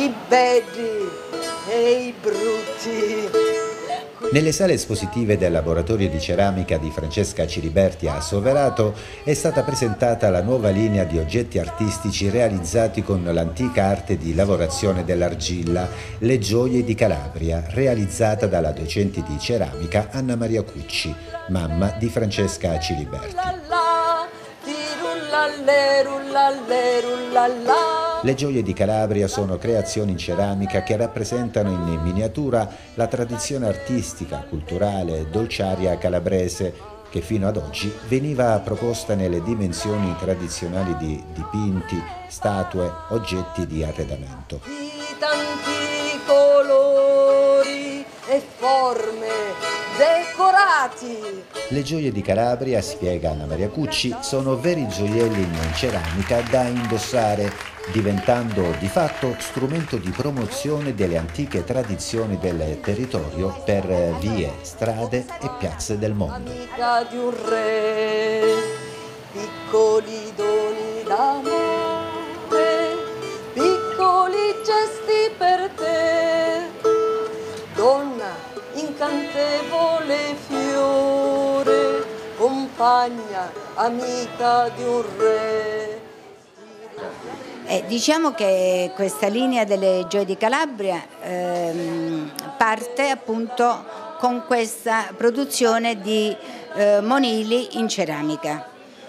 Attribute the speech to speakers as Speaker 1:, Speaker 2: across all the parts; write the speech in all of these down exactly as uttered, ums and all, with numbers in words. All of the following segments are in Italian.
Speaker 1: i belli e i brutti.
Speaker 2: Nelle sale espositive del laboratorio di ceramica di Francesca Ciliberti a Soverato è stata presentata la nuova linea di oggetti artistici realizzati con l'antica arte di lavorazione dell'argilla, le gioie di Calabria, realizzata dalla docente di ceramica Anna Maria Cucci, mamma di Francesca Ciliberti. Le gioie di Calabria sono creazioni in ceramica che rappresentano in miniatura la tradizione artistica, culturale e dolciaria calabrese che fino ad oggi veniva proposta nelle dimensioni tradizionali di dipinti, statue, oggetti di arredamento.
Speaker 1: Di tanti colori e forme decorati.
Speaker 2: Le gioie di Calabria, spiega Anna Maria Cucci, sono veri gioielli in ceramica da indossare, diventando di fatto strumento di promozione delle antiche tradizioni del territorio per vie, strade e piazze del mondo.
Speaker 1: Amica di un re, piccoli doni d'amore, piccoli gesti per te, donna incantevole fiore, compagna, amica di un re.
Speaker 3: Eh, diciamo che questa linea delle Gioie di Calabria ehm, parte appunto con questa produzione di eh, monili in ceramica.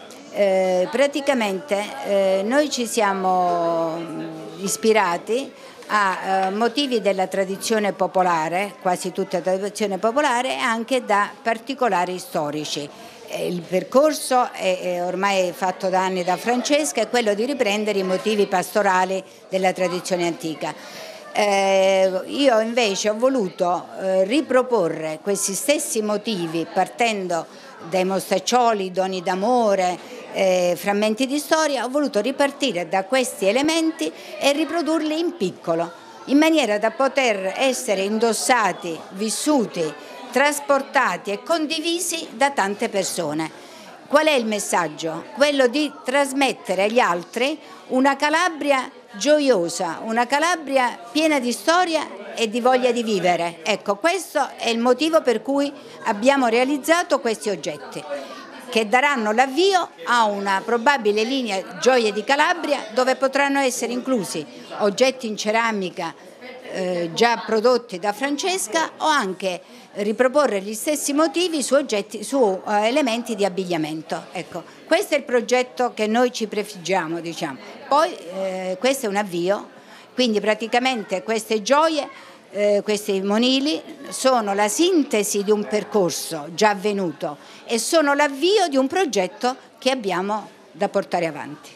Speaker 3: Eh, praticamente eh, noi ci siamo ispirati a eh, motivi della tradizione popolare, quasi tutta tradizione popolare, e anche da particolari storici. Il percorso è, è ormai fatto da anni da Francesca, è quello di riprendere i motivi pastorali della tradizione antica. Eh, io invece ho voluto eh, riproporre questi stessi motivi partendo dai mostaccioli, doni d'amore, eh, frammenti di storia. Ho voluto ripartire da questi elementi e riprodurli in piccolo, in maniera da poter essere indossati, vissuti, trasportati e condivisi da tante persone. Qual è il messaggio? Quello di trasmettere agli altri una Calabria gioiosa, una Calabria piena di storia e di voglia di vivere. Ecco, questo è il motivo per cui abbiamo realizzato questi oggetti, che daranno l'avvio a una probabile linea Gioie di Calabria, dove potranno essere inclusi oggetti in ceramica eh, già prodotti da Francesca, o anche riproporre gli stessi motivi su, oggetti, su uh, elementi di abbigliamento. Ecco, questo è il progetto che noi ci prefiggiamo, diciamo. Poi eh, questo è un avvio, quindi praticamente queste gioie, eh, questi monili sono la sintesi di un percorso già avvenuto e sono l'avvio di un progetto che abbiamo da portare avanti.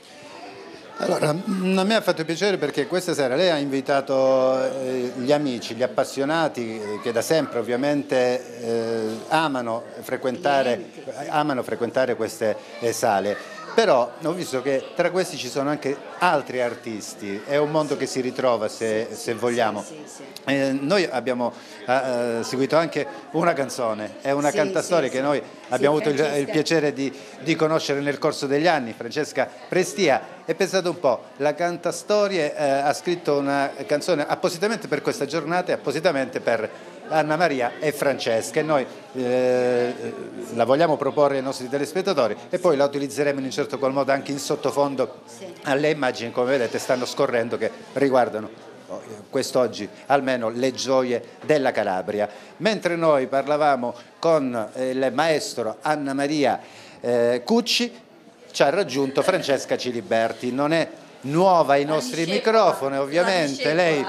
Speaker 4: Allora, a me ha fatto piacere perché questa sera lei ha invitato eh, gli amici, gli appassionati eh, che da sempre ovviamente eh, amano frequentare, amano frequentare queste eh, sale, però ho visto che tra questi ci sono anche altri artisti, è un mondo che si ritrova se, se vogliamo. Eh, noi abbiamo eh, seguito anche una canzone, è una
Speaker 3: sì,
Speaker 4: cantastorie
Speaker 3: sì,
Speaker 4: che
Speaker 3: sì.
Speaker 4: noi abbiamo
Speaker 3: sì,
Speaker 4: avuto il, il piacere di, di conoscere nel corso degli anni, Francesca Prestia. E pensate un po', la cantastorie eh, ha scritto una canzone appositamente per questa giornata e appositamente per Anna Maria e Francesca, e noi eh, la vogliamo proporre ai nostri telespettatori e poi la utilizzeremo in un certo qual modo anche in sottofondo alle immagini, come vedete stanno scorrendo, che riguardano quest'oggi almeno le gioie della Calabria. Mentre noi parlavamo con il maestro Anna Maria eh, Cucci, ci ha raggiunto Francesca Ciliberti. Non è nuova ai nostri microfoni, ovviamente lei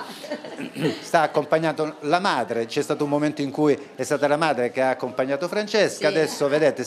Speaker 4: sta accompagnando la madre, c'è stato un momento in cui è stata la madre che ha accompagnato Francesca, sì. Adesso vedete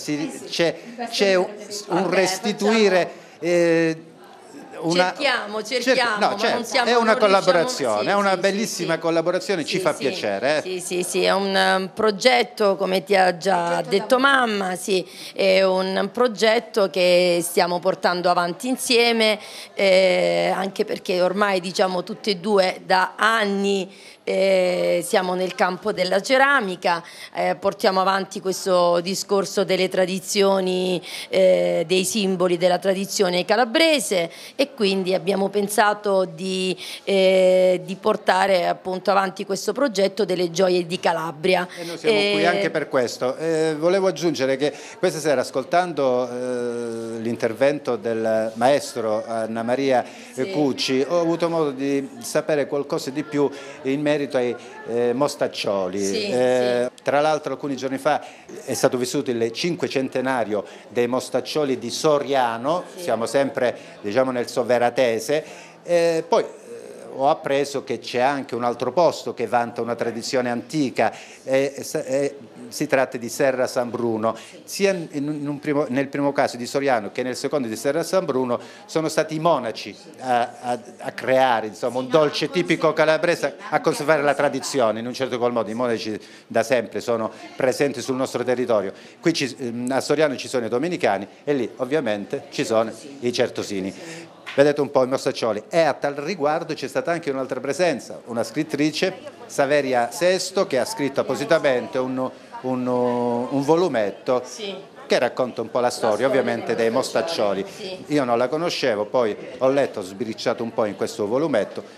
Speaker 4: c'è un, un restituire eh, una,
Speaker 5: cerchiamo, cerchiamo,
Speaker 4: no,
Speaker 5: ma
Speaker 4: certo,
Speaker 5: non siamo,
Speaker 4: è una
Speaker 5: non
Speaker 4: collaborazione,
Speaker 5: riusciamo, sì,
Speaker 4: è una
Speaker 5: sì,
Speaker 4: bellissima
Speaker 5: sì,
Speaker 4: collaborazione, ci
Speaker 5: sì,
Speaker 4: fa
Speaker 5: sì,
Speaker 4: piacere. Eh?
Speaker 5: Sì, sì, sì, è un um, progetto, come ti ha già detto mamma, sì, è un progetto che stiamo portando avanti insieme, eh, anche perché ormai diciamo tutte e due da anni eh, siamo nel campo della ceramica, eh, portiamo avanti questo discorso delle tradizioni, eh, dei simboli della tradizione calabrese, e quindi abbiamo pensato di, eh, di portare appunto avanti questo progetto delle gioie di Calabria.
Speaker 4: E noi siamo eh... qui anche per questo. Eh, volevo aggiungere che questa sera, ascoltando eh, l'intervento del maestro Anna Maria sì. Cucci, ho avuto modo di sapere qualcosa di più in merito ai eh, mostaccioli. Sì, eh, sì. Tra l'altro alcuni giorni fa è stato vissuto il cinquecentenario dei mostaccioli di Soriano, sì. Siamo sempre diciamo nel Soveratese, eh, poi ho appreso che c'è anche un altro posto che vanta una tradizione antica, e, e, si tratta di Serra San Bruno. Sia in un primo, nel primo caso di Soriano che nel secondo di Serra San Bruno sono stati i monaci a, a, a creare insomma, un dolce tipico calabrese, a conservare la tradizione in un certo qual modo. I monaci da sempre sono presenti sul nostro territorio. Qui ci, a Soriano ci sono i domenicani e lì ovviamente ci sono i certosini. Vedete un po' i mostaccioli, e a tal riguardo c'è stata anche un'altra presenza, una scrittrice, Saveria Sesto, che ha scritto appositamente un, un, un volumetto sì. che racconta un po' la storia, la storia ovviamente dei mostaccioli. Sì. Io non la conoscevo, poi ho letto, ho sbiricciato un po' in questo volumetto.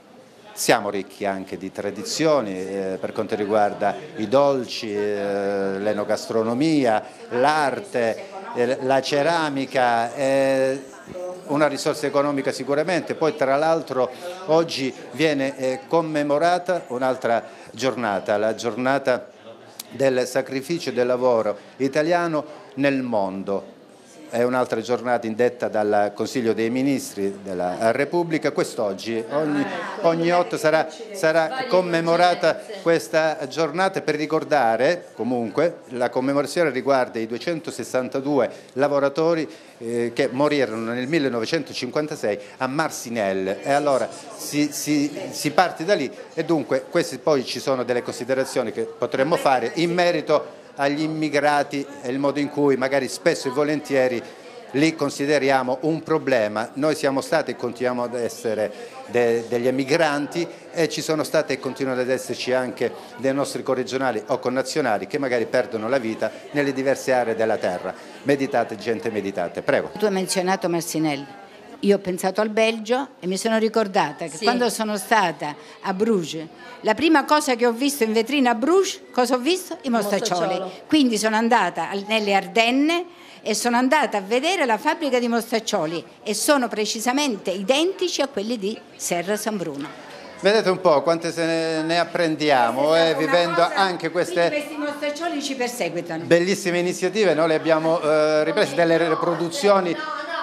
Speaker 4: Siamo ricchi anche di tradizioni eh, per quanto riguarda i dolci, eh, l'enogastronomia, l'arte, eh, la ceramica, eh, una risorsa economica sicuramente. Poi tra l'altro oggi viene eh, commemorata un'altra giornata, la giornata del sacrificio e del lavoro italiano nel mondo. È un'altra giornata indetta dal Consiglio dei Ministri della Repubblica. Quest'oggi, ogni, ogni otto sarà, sarà commemorata questa giornata per ricordare, comunque, la commemorazione riguarda i duecentosessantadue lavoratori eh, che morirono nel millenovecentocinquantasei a Marcinelle, e allora si, si, si parte da lì, e dunque queste poi ci sono delle considerazioni che potremmo fare in merito agli immigrati e il modo in cui magari spesso e volentieri li consideriamo un problema. Noi siamo stati e continuiamo ad essere de, degli emigranti, e ci sono state e continuano ad esserci anche dei nostri corregionali o connazionali che magari perdono la vita nelle diverse aree della terra. Meditate, gente, meditate. Prego.
Speaker 3: Tu hai menzionato Marcinelle. Io ho pensato al Belgio e mi sono ricordata che sì. quando sono stata a Bruges, la prima cosa che ho visto in vetrina a Bruges, cosa ho visto? I mostaccioli. Quindi sono andata nelle Ardenne e sono andata a vedere la fabbrica di mostaccioli, e sono precisamente identici a quelli di Serra San Bruno.
Speaker 4: Vedete un po' quante se ne apprendiamo, eh, vivendo cosa, anche queste
Speaker 3: questi mostaccioli ci perseguitano.
Speaker 4: Bellissime iniziative. Noi le abbiamo eh, riprese, delle riproduzioni.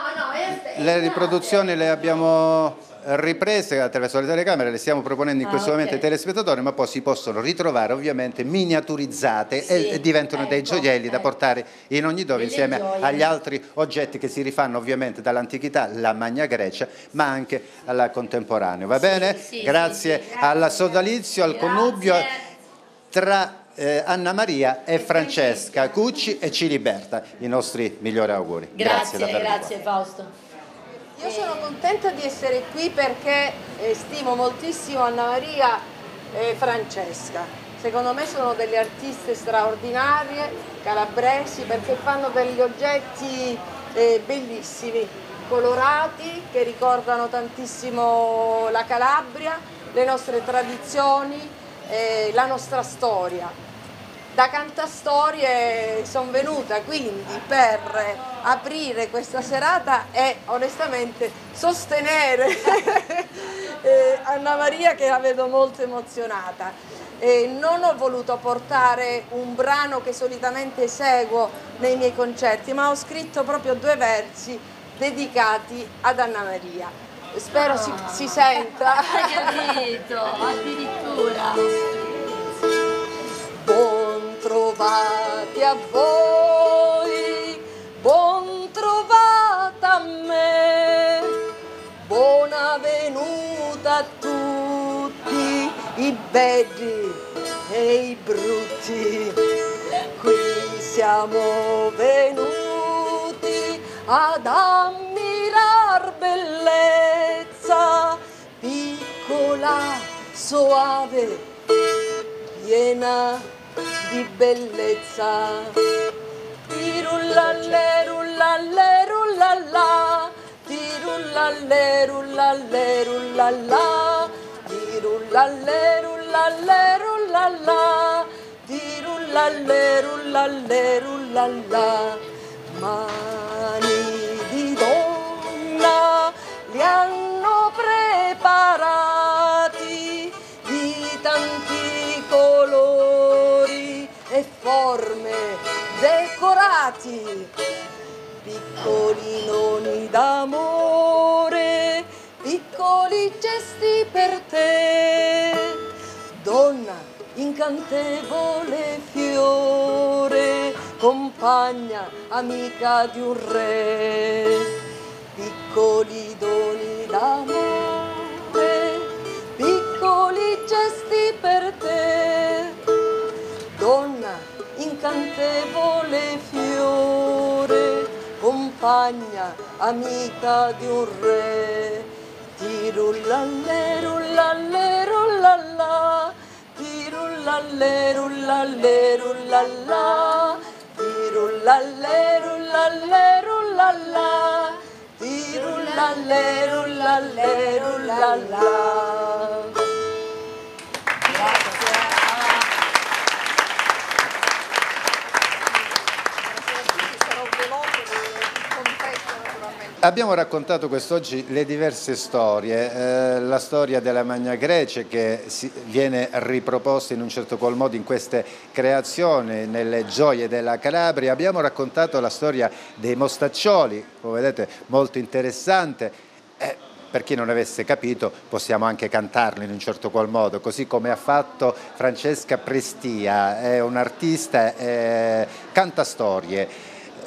Speaker 4: Le riproduzioni le abbiamo riprese attraverso le telecamere, le stiamo proponendo in ah, questo okay. momento ai telespettatori, ma poi si possono ritrovare ovviamente miniaturizzate sì, e diventano ecco, dei gioielli ecco. da portare in ogni dove, Delle insieme gioie. agli altri oggetti che si rifanno ovviamente dall'antichità, la Magna Grecia, ma anche alla contemporanea. Va sì, bene? Sì, Grazie sì, sì. al sodalizio, al connubio tra Eh, Anna Maria e Francesca Cucci e Ciliberta, i nostri migliori auguri.
Speaker 5: Grazie, grazie, grazie Fausto.
Speaker 1: Io sono contenta di essere qui perché eh, stimo moltissimo Anna Maria e Francesca. Secondo me sono delle artiste straordinarie, calabresi, perché fanno degli oggetti eh, bellissimi, colorati, che ricordano tantissimo la Calabria, le nostre tradizioni, eh, la nostra storia. Da Cantastorie sono venuta quindi per aprire questa serata e onestamente sostenere eh, Anna Maria, che la vedo molto emozionata. Eh, non ho voluto portare un brano che solitamente eseguo nei miei concerti, ma ho scritto proprio due versi dedicati ad Anna Maria. Spero oh. si, si senta.
Speaker 5: Hai capito, addirittura.
Speaker 1: Buon trovati a voi, buon trovata a me, buona venuta a tutti i belli e i brutti. Qui siamo venuti ad ammirar bellezza, piccola soave, piena di bellezza. Tirullalle, rullalle, rullalla, tirullalle, rullalle, rullalla, tirullalle, rullalle, rullalla, tirullalle, rullalle, rullalla. Mani di donna li hanno preparati di tanti colori e forme decorati, piccoli noni d'amore, piccoli gesti per te. Donna incantevole fiore, compagna, amica di un re, piccoli doni d'amore, piccoli gesti per te. Donna incantevole fiore, compagna, amica di un re. Tirullalle, rullalle, rullalla, tirullalle, rullalle, rullalla, tirullalle, rullalle, rullalla, tirullalle, rullalle, rullalla.
Speaker 4: Abbiamo raccontato quest'oggi le diverse storie, eh, la storia della Magna Grece che si, viene riproposta in un certo qual modo in queste creazioni, nelle gioie della Calabria. Abbiamo raccontato la storia dei mostaccioli, come vedete molto interessante. Eh, per chi non avesse capito possiamo anche cantarlo in un certo qual modo, così come ha fatto Francesca Prestia, è un'artista, eh, canta storie.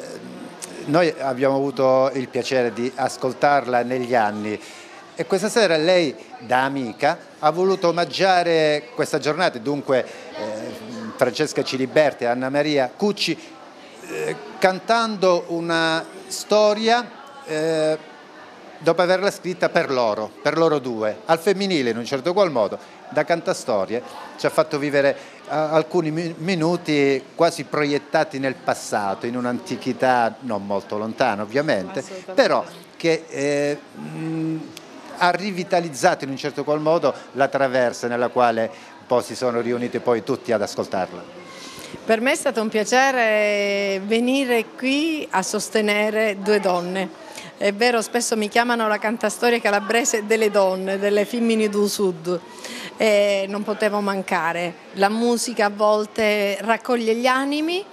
Speaker 4: Noi abbiamo avuto il piacere di ascoltarla negli anni e questa sera lei, da amica, ha voluto omaggiare questa giornata, dunque eh, Francesca Ciliberti e Anna Maria Cucci, eh, cantando una storia eh, dopo averla scritta per loro, per loro due, al femminile in un certo qual modo. Da cantastorie ci ha fatto vivere uh, alcuni mi minuti quasi proiettati nel passato, in un'antichità non molto lontana ovviamente, però che eh, mh, ha rivitalizzato in un certo qual modo la traversa nella quale poi si sono riuniti poi tutti ad ascoltarla.
Speaker 6: Per me è stato un piacere venire qui a sostenere due donne. È vero, spesso mi chiamano la cantastorie calabrese delle donne, delle femmine du Sud. E non potevo mancare. La musica a volte raccoglie gli animi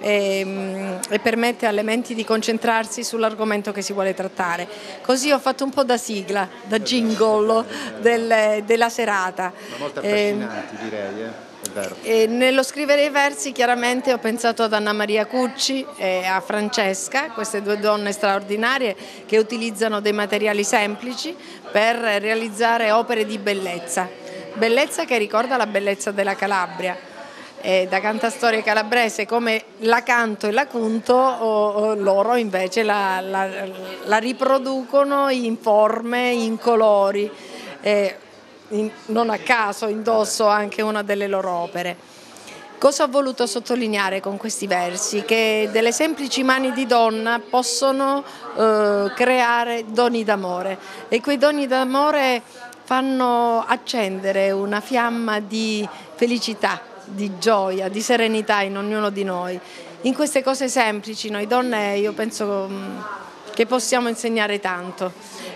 Speaker 6: e, e permette alle menti di concentrarsi sull'argomento che si vuole trattare. Così ho fatto un po' da sigla, da jingle del, della serata.
Speaker 4: Ma molto affascinanti, eh, direi, eh? È vero.
Speaker 6: E nello scrivere i versi chiaramente ho pensato ad Anna Maria Cucci e a Francesca, queste due donne straordinarie che utilizzano dei materiali semplici per realizzare opere di bellezza. Bellezza che ricorda la bellezza della Calabria. E da cantastorie calabrese come la canto e la cunto, o, o loro invece la, la, la riproducono in forme, in colori. E in, non a caso indosso anche una delle loro opere. Cosa ho voluto sottolineare con questi versi? Che delle semplici mani di donna possono eh, creare doni d'amore e quei doni d'amore fanno accendere una fiamma di felicità, di gioia, di serenità in ognuno di noi. In queste cose semplici noi donne io penso che possiamo insegnare tanto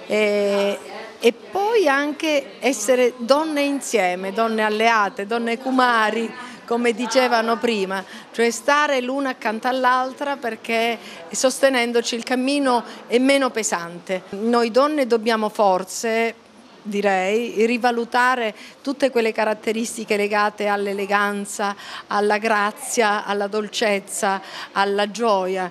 Speaker 6: e, e poi anche essere donne insieme, donne alleate, donne kumari, come dicevano prima, cioè stare l'una accanto all'altra perché sostenendoci il cammino è meno pesante. Noi donne dobbiamo forse, direi, rivalutare tutte quelle caratteristiche legate all'eleganza, alla grazia, alla dolcezza, alla gioia,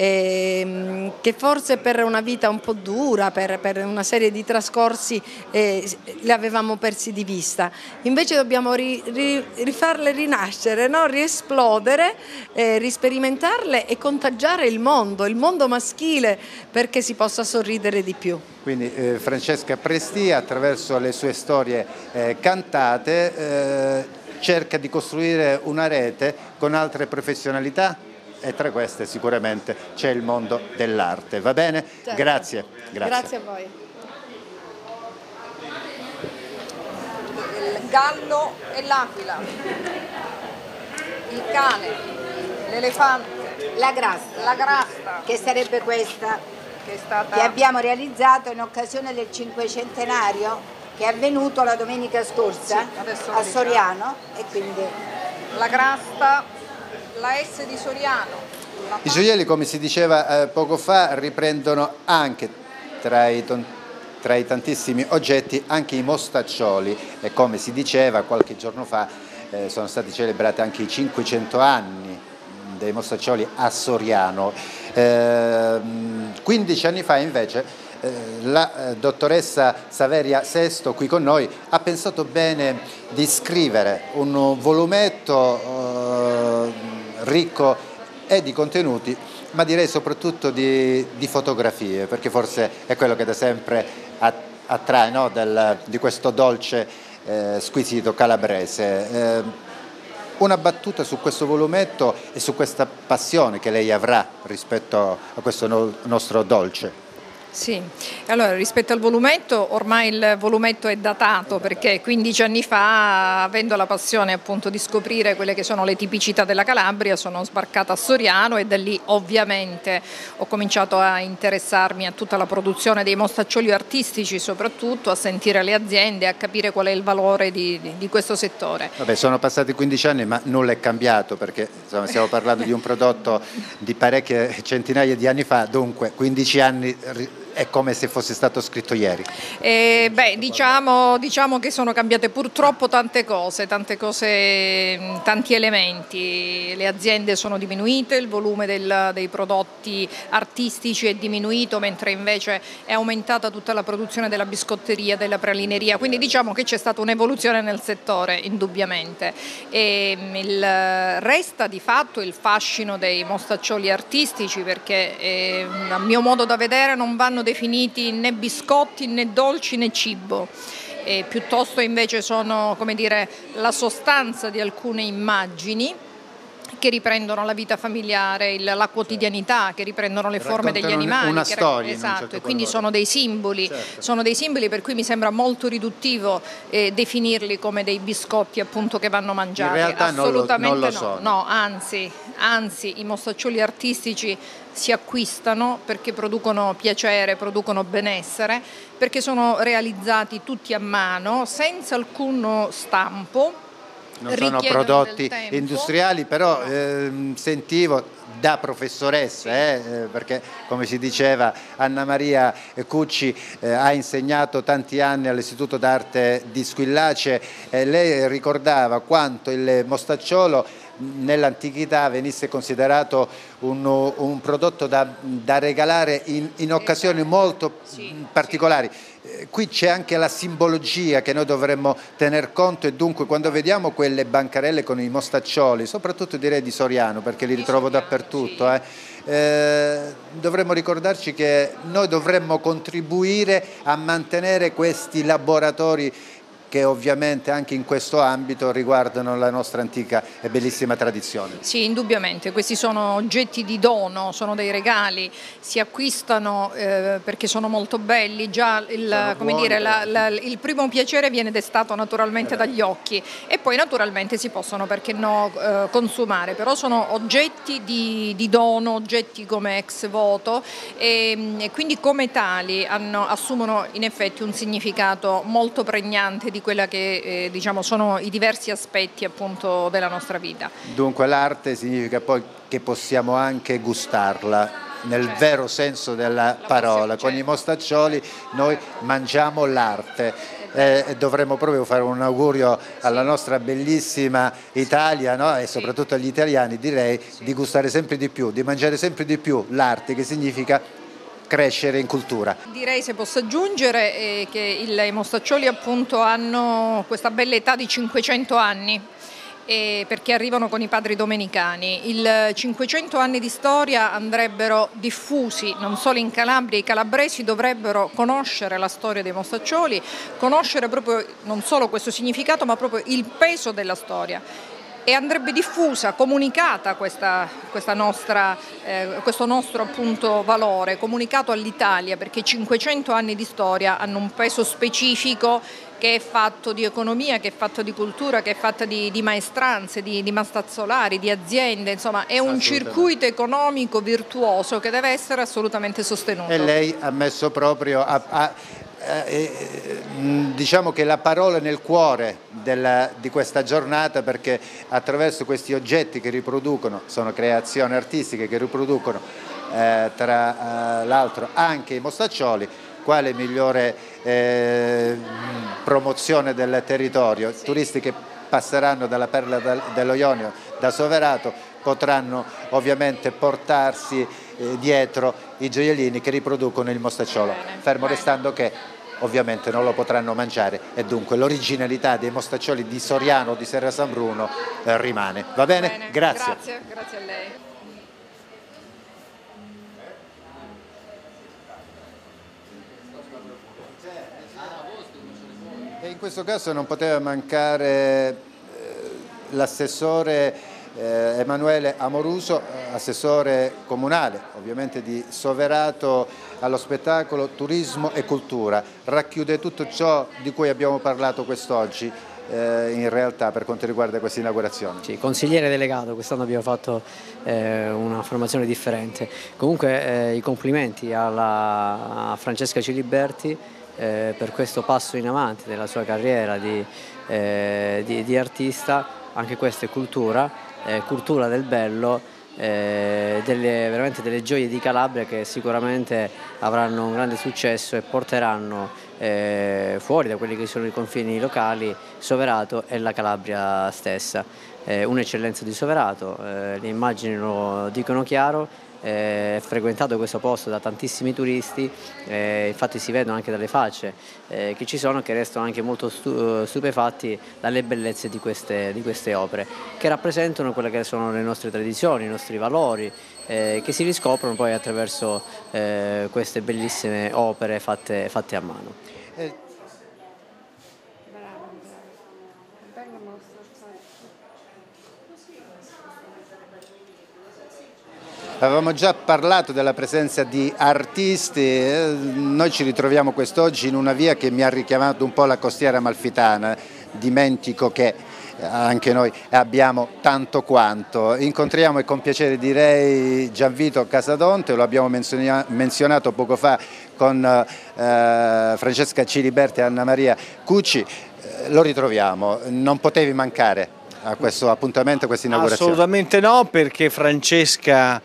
Speaker 6: eh, che forse per una vita un po' dura, per, per una serie di trascorsi eh, le avevamo persi di vista. Invece dobbiamo ri, ri, rifarle rinascere, no? Riesplodere, eh, risperimentarle e contagiare il mondo, il mondo maschile, perché si possa sorridere di più.
Speaker 4: Quindi eh, Francesca Prestia, attraverso le sue storie eh, cantate, eh, cerca di costruire una rete con altre professionalità e tra queste sicuramente c'è il mondo dell'arte. Va bene?
Speaker 6: Certo.
Speaker 4: Grazie. Grazie.
Speaker 6: Grazie a voi.
Speaker 1: Il gallo e l'aquila, il cane, l'elefante,
Speaker 3: La grasta,
Speaker 1: la grasta,
Speaker 3: che sarebbe questa,
Speaker 1: che è stata...
Speaker 3: che abbiamo realizzato in occasione del cinquecentenario che è avvenuto la domenica scorsa
Speaker 1: Sì, adesso lo
Speaker 3: a
Speaker 1: diciamo.
Speaker 3: Soriano, e quindi
Speaker 1: la grasta, la S di Soriano. La
Speaker 4: I gioielli, come si diceva eh, poco fa, riprendono anche tra i, tra i tantissimi oggetti anche i mostaccioli e, come si diceva qualche giorno fa, eh, sono stati celebrati anche i cinquecento anni dei mostaccioli a Soriano. Eh, quindici anni fa invece eh, la eh, dottoressa Saveria Sesto qui con noi ha pensato bene di scrivere un volumetto eh, ricco e di contenuti, ma direi soprattutto di, di fotografie, perché forse è quello che da sempre attrae, no? Del, di questo dolce eh, squisito calabrese. Eh, una battuta su questo volumetto e su questa passione che lei avrà rispetto a questo no, nostro dolce.
Speaker 7: Sì, allora rispetto al volumetto, ormai il volumetto è datato, perché quindici anni fa, avendo la passione appunto di scoprire quelle che sono le tipicità della Calabria, sono sbarcata a Soriano e da lì ovviamente ho cominciato a interessarmi a tutta la produzione dei mostaccioli artistici, soprattutto a sentire le aziende, a capire qual è il valore di, di, di questo settore.
Speaker 4: Vabbè, sono passati quindici anni ma nulla è cambiato, perché insomma, stiamo parlando di un prodotto di parecchie centinaia di anni fa, dunque quindici anni è come se fosse stato scritto ieri.
Speaker 7: Eh, beh, diciamo, diciamo che sono cambiate purtroppo tante cose, tante cose, tanti elementi. Le aziende sono diminuite, il volume del, dei prodotti artistici è diminuito, mentre invece è aumentata tutta la produzione della biscotteria, della pralineria, quindi diciamo che c'è stata un'evoluzione nel settore, indubbiamente. E il, resta di fatto il fascino dei mostaccioli artistici, perché eh, a mio modo da vedere non vanno definiti né biscotti né dolci né cibo, e piuttosto invece sono, come dire, la sostanza di alcune immagini che riprendono la vita familiare, il, la quotidianità, che riprendono le forme degli animali,
Speaker 4: una
Speaker 7: che,
Speaker 4: storia,
Speaker 7: esatto,
Speaker 4: certo,
Speaker 7: e quindi
Speaker 4: modo.
Speaker 7: sono dei simboli,
Speaker 4: certo.
Speaker 7: sono dei simboli per cui mi sembra molto riduttivo eh, definirli come dei biscotti appunto che vanno mangiati.
Speaker 4: In realtà
Speaker 7: assolutamente
Speaker 4: non lo, non lo
Speaker 7: no,
Speaker 4: sono.
Speaker 7: no, anzi, anzi i mostaccioli artistici si acquistano perché producono piacere, producono benessere, perché sono realizzati tutti a mano, senza alcun stampo.
Speaker 4: Non sono prodotti industriali, però
Speaker 7: no.
Speaker 4: ehm, sentivo da professoressa, eh, perché come si diceva Anna Maria Cucci eh, ha insegnato tanti anni all'Istituto d'Arte di Squillace, e lei ricordava quanto il mostacciolo nell'antichità venisse considerato un, un prodotto da, da regalare in, in occasioni molto
Speaker 7: sì,
Speaker 4: particolari.
Speaker 7: Sì.
Speaker 4: Qui c'è anche la simbologia che noi dovremmo tener conto, e dunque quando vediamo quelle bancarelle con i mostaccioli, soprattutto direi di Soriano, perché li ritrovo dappertutto, eh, eh, dovremmo ricordarci che noi dovremmo contribuire a mantenere questi laboratori che ovviamente anche in questo ambito riguardano la nostra antica e bellissima tradizione.
Speaker 7: Sì, indubbiamente, questi sono oggetti di dono, sono dei regali, si acquistano eh, perché sono molto belli, già il, come dire, la, la, il primo piacere viene destato naturalmente dagli occhi, e poi naturalmente si possono, perché no, eh, consumare, però sono oggetti di, di dono, oggetti come ex voto, e, e quindi come tali hanno, assumono in effetti un significato molto pregnante di quella che eh, diciamo sono i diversi aspetti appunto della nostra vita.
Speaker 4: Dunque l'arte significa poi che possiamo anche gustarla nel certo. vero senso della La parola, con certo. i mostaccioli noi mangiamo l'arte. Eh, e dovremmo proprio fare un augurio alla nostra bellissima Italia, no? E soprattutto agli italiani, direi, di gustare sempre di più, di mangiare sempre di più l'arte, che significa crescere in cultura.
Speaker 7: Direi, se posso aggiungere, eh, che il, i mostaccioli appunto hanno questa bella età di cinquecento anni, e perché arrivano con i padri domenicani. Il cinquecento anni di storia andrebbero diffusi non solo in Calabria, i calabresi dovrebbero conoscere la storia dei mostaccioli, conoscere proprio non solo questo significato ma proprio il peso della storia. E andrebbe diffusa, comunicata questa, questa nostra, eh, questo nostro appunto valore, comunicato all'Italia, perché cinquecento anni di storia hanno un peso specifico che è fatto di economia, che è fatto di cultura, che è fatto di, di maestranze, di, di mastazzolari, di aziende, insomma è un circuito economico virtuoso che deve essere assolutamente sostenuto.
Speaker 4: E lei ha messo proprio a, a Eh, diciamo che la parola nel cuore della, di questa giornata, perché attraverso questi oggetti che riproducono, sono creazioni artistiche che riproducono eh, tra eh, l'altro anche i mostaccioli, quale migliore eh, promozione del territorio. Sì. Turisti che passeranno dalla Perla dello Ionio, da Soverato, potranno ovviamente portarsi eh, dietro i gioiellini che riproducono il mostacciolo, fermo restando che ovviamente non lo potranno mangiare e dunque l'originalità dei mostaccioli di Soriano o di Serra San Bruno eh, rimane. Va bene?
Speaker 7: Bene,
Speaker 4: grazie.
Speaker 7: Grazie, grazie a lei.
Speaker 4: E in questo caso non poteva mancare eh, l'assessore Eh, Emanuele Amoruso, assessore comunale ovviamente di Soverato allo spettacolo, turismo e cultura. Racchiude tutto ciò di cui abbiamo parlato quest'oggi eh, in realtà per quanto riguarda questa inaugurazione.
Speaker 8: Sì, consigliere delegato, quest'anno abbiamo fatto eh, una formazione differente. Comunque eh, i complimenti alla, a Francesca Ciliberti eh, per questo passo in avanti della sua carriera di, eh, di, di artista. Anche questa è cultura. Eh, cultura del bello, eh, delle, veramente delle gioie di Calabria che sicuramente avranno un grande successo e porteranno eh, fuori da quelli che sono i confini locali Soverato e la Calabria stessa. Eh, un'eccellenza di Soverato, eh, le immagini lo dicono chiaro. È frequentato questo posto da tantissimi turisti, eh, infatti si vedono anche dalle facce eh, che ci sono, che restano anche molto stu stupefatti dalle bellezze di queste, di queste opere, che rappresentano quelle che sono le nostre tradizioni, i nostri valori, eh, che si riscoprono poi attraverso eh, queste bellissime opere fatte, fatte a mano. Eh.
Speaker 4: Avevamo già parlato della presenza di artisti, noi ci ritroviamo quest'oggi in una via che mi ha richiamato un po' la costiera amalfitana, dimentico che anche noi abbiamo tanto quanto. Incontriamo e con piacere direi Gianvito Casadonte, lo abbiamo menzionato poco fa con eh, Francesca Ciliberti e Anna Maria Cucci, lo ritroviamo, non potevi mancare a questo appuntamento, a questa inaugurazione.
Speaker 9: Assolutamente no, perché Francesca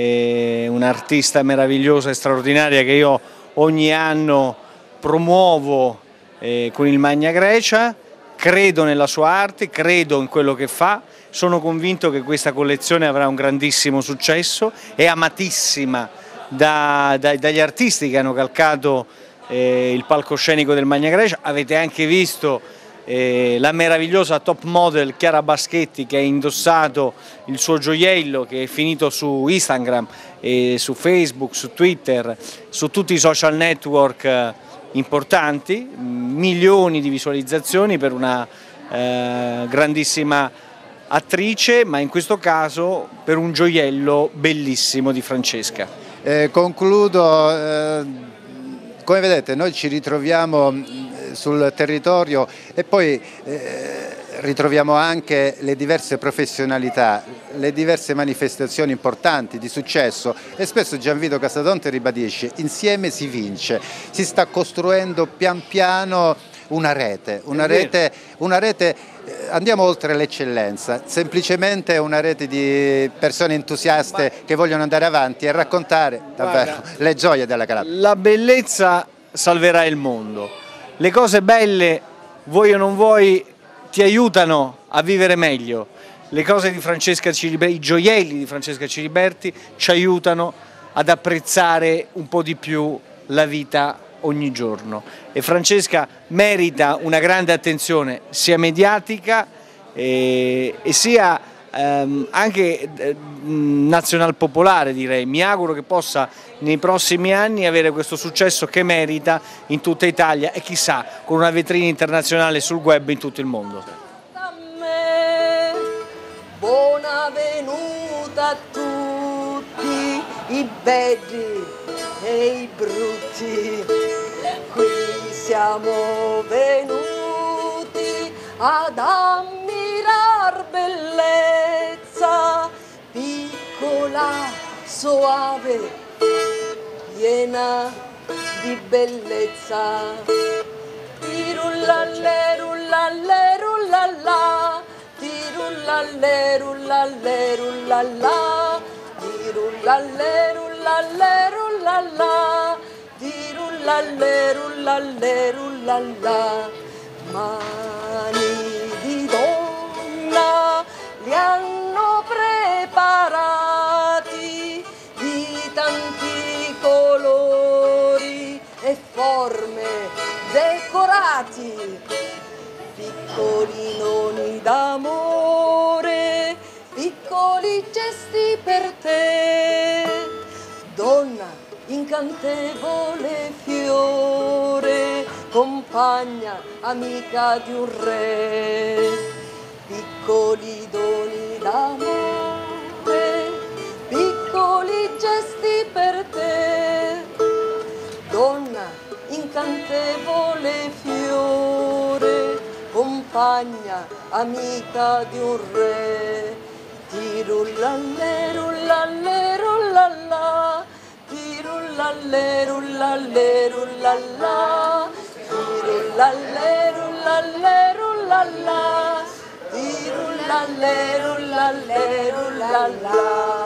Speaker 9: è un'artista meravigliosa e straordinaria che io ogni anno promuovo eh, con il Magna Grecia. Credo nella sua arte, credo in quello che fa, sono convinto che questa collezione avrà un grandissimo successo, è amatissima da, da, dagli artisti che hanno calcato eh, il palcoscenico del Magna Grecia. Avete anche visto Eh, la meravigliosa top model Chiara Baschetti che ha indossato il suo gioiello, che è finito su Instagram, e su Facebook, su Twitter, su tutti i social network eh, importanti, milioni di visualizzazioni per una eh, grandissima attrice, ma in questo caso per un gioiello bellissimo di Francesca.
Speaker 4: Eh, concludo, eh, come vedete noi ci ritroviamo sul territorio e poi eh, ritroviamo anche le diverse professionalità, le diverse manifestazioni importanti di successo e spesso Gianvito Casadonte ribadisce: insieme si vince, si sta costruendo pian piano una rete, una rete, una rete eh, andiamo oltre l'eccellenza, semplicemente una rete di persone entusiaste che vogliono andare avanti e raccontare davvero Guarda, le gioie della Calabria.
Speaker 9: La bellezza salverà il mondo. Le cose belle, vuoi o non vuoi, ti aiutano a vivere meglio. Le cose di Francesca Ciliberti, i gioielli di Francesca Ciliberti ci aiutano ad apprezzare un po' di più la vita ogni giorno. E Francesca merita una grande attenzione sia mediatica e, e sia ehm, anche eh, nazional-popolare, direi. Mi auguro che possa nei prossimi anni avere questo successo che merita in tutta Italia e chissà con una vetrina internazionale sul web in tutto il mondo.
Speaker 1: Buona venuta a tutti i belli e i brutti, qui siamo venuti ad ammirar bellezza, piccola, soave, piena di bellezza. Tirullalle, rullalle, rullalla, tirullalle, rullalle, rullalla, tirullalle, rullalle, rullalla, tirullalle, rullalle, rullalla. Mani di donna li hanno preparati di tanti colori e forme decorati, piccoli noni d'amore, piccoli gesti per te, donna incantevole fiore, compagna, amica di un re, piccoli doni d'amore, piccoli gesti per te, donna incantevole fiore, compagna, amica di un re. Tirullalle, rullalle, rullalla, tirullalle, rullalle, rullalla, tirullalle, rullalle, rullalla, tirullalle, rullalle, rullalla.